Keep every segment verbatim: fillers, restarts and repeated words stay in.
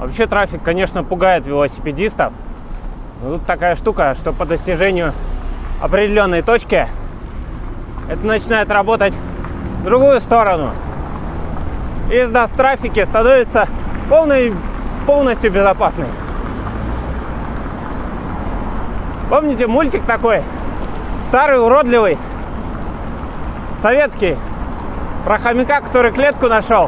Вообще трафик, конечно, пугает велосипедистов. Но тут такая штука, что по достижению определенной точки это начинает работать в другую сторону. И езда в трафике становится полной, полностью безопасной. Помните мультик такой? Старый, уродливый, советский, про хомяка, который клетку нашел.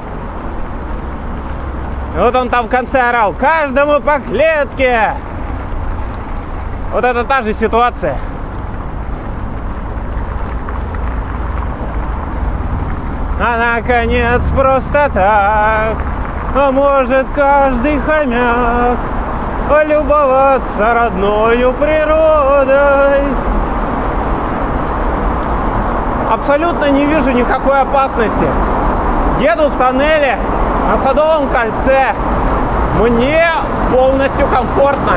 И вот он там в конце орал: каждому по клетке. Вот это та же ситуация. А наконец просто так, а может каждый хомяк полюбоваться родною природой. Абсолютно не вижу никакой опасности. Еду в тоннеле на Садовом кольце. Мне полностью комфортно.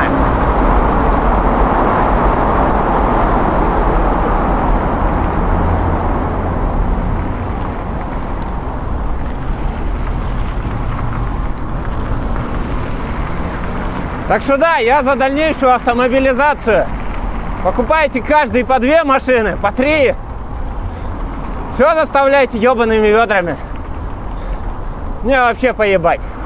Так что да, я за дальнейшую автомобилизацию. Покупайте каждый по две машины, по три. Все заставляйте ебаными ведрами. Мне вообще поебать.